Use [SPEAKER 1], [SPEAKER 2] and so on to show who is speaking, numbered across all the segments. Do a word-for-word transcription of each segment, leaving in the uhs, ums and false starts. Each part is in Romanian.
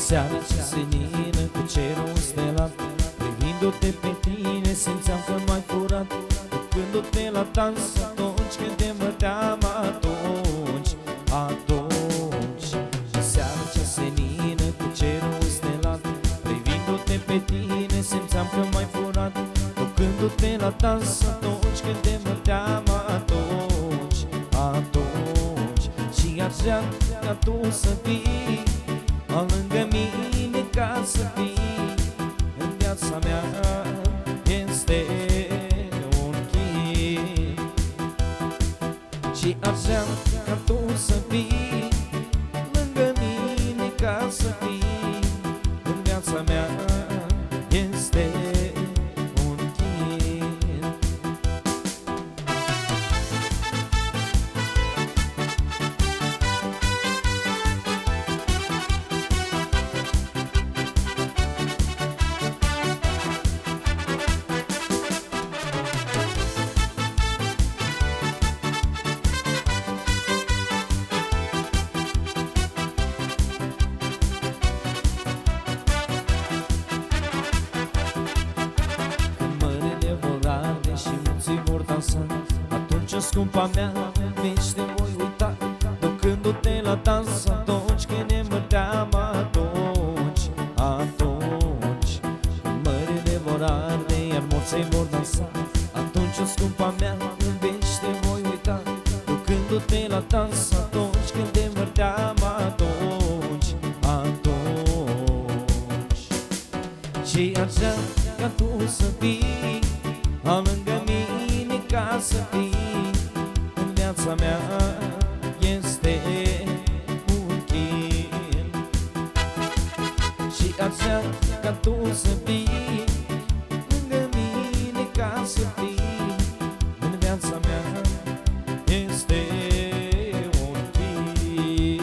[SPEAKER 1] seară ce senină cu cerul stelat, privindu-te pe tine simțeam că m-ai furat, ducându-te la dans atunci când te măteam, atunci, atunci. Și seară ce senină cu cerul stelat, privindu-te pe tine simțeam că m-ai furat, ducându-te la dans atunci când te măteam, atunci, atunci. Și aș vrea ca tu să fii lângă mine, ca să fii în viața mea, este un chin. Și aș vrea ca tu să fii lângă mine, ca să fii în viața mea, este un chin. Atunci, scumpa mea, nici te voi uita, ducându-te la dans atunci când ne măteam, atunci, atunci. Când mările vor arde, iar morții vor dansa, atunci, scumpa mea, nici te voi uita, ducându-te la dans atunci când ne măteam, atunci, atunci. Și aș vrea ca tu să fii lângă mine, ca să fii în viața mea, este un chin. Și aș vrea ca tu să fii lângă mine, ca să fii în viața mea, este un chin.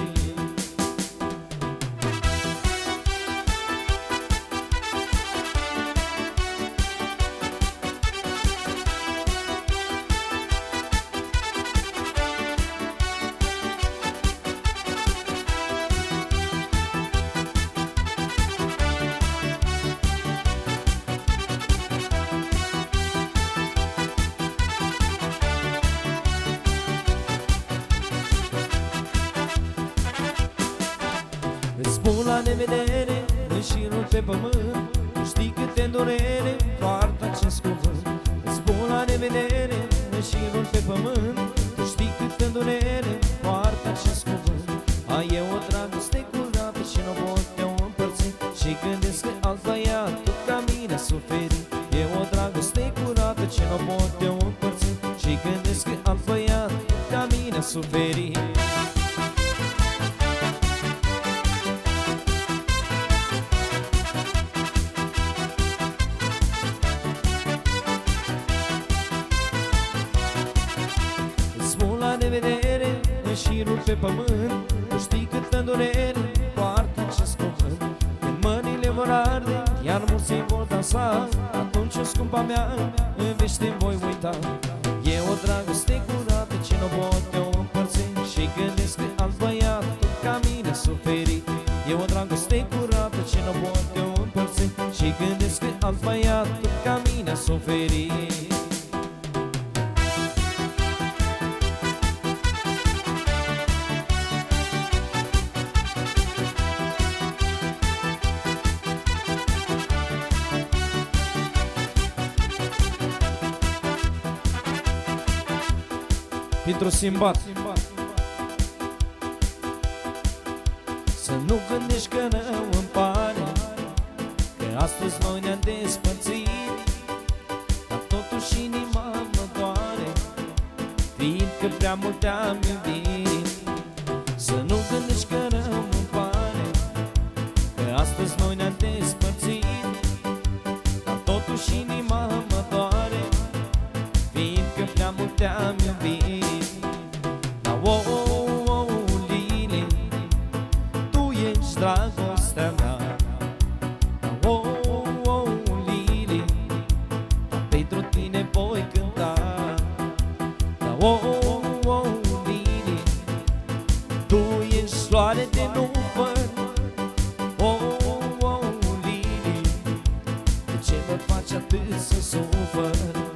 [SPEAKER 1] Spun la nevedere, în șirul pe pământ, nu știi câte durere poartă acest cuvânt. Spun la nevedere, în șirul pe pământ, nu știi câte durere poartă acest cuvânt. Ai eu o dragoste curată și nu pot te-o împărți, și gândesc că alt băiat tot ca mine suferi. E o dragoste curată și nu pot te-o împărți, și gândesc că alt băiat tot ca mine suferi. De vedere, în șirul pe pământ, nu știi câtă durere poartă acest cuvânt. Când mâinile vor arde, iar morții vor dansa, atunci, scumpa mea, în veci te voi uita. E o dragoste curată ce nu pot te-o împărți, și gândesc că alt băiat tot ca mine suferi. E o dragoste curată ce nu pot te-o împărți, și gândesc că alt băiat tot ca mine suferi. Pentru Simbat. Să nu gândești că rău îmi pare, că astăzi noi ne-am despărțit, dar totuși inima mă doare, fiindcă prea mult te-am iubit. Să nu gândești că rău îmi pare, că astăzi noi ne-am despărțit, dar totuși inima mă doare, fiindcă prea mult te-am iubit. Oh, oh, oh, Lili, tu ești dragostea mea. Oh, oh, Lili, pentru tine voi cânta. Oh, oh, Lili, tu ești floare de decât să sufăr.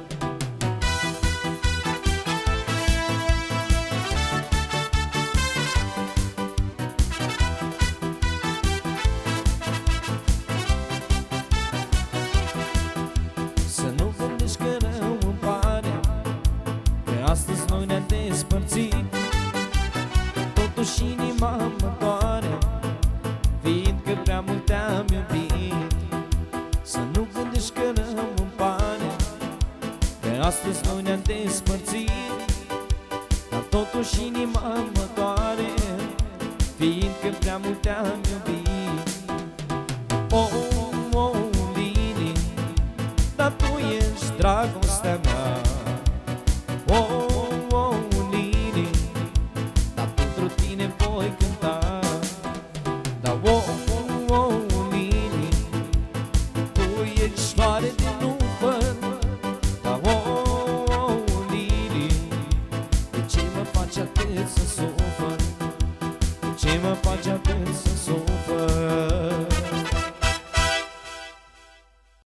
[SPEAKER 1] Să nu gândești că rău îmi pare, că astăzi noi ne-am despărțit. Totuși inima mă doare, fiindcă prea mult te-am iubit. Să nu gândești că rău îmi pare, că astăzi noi ne-am despărțit. Dar totuși inima mă doare, fiindcă prea mult te-am iubit. Oh, oh, Lili, dar tu ești dragul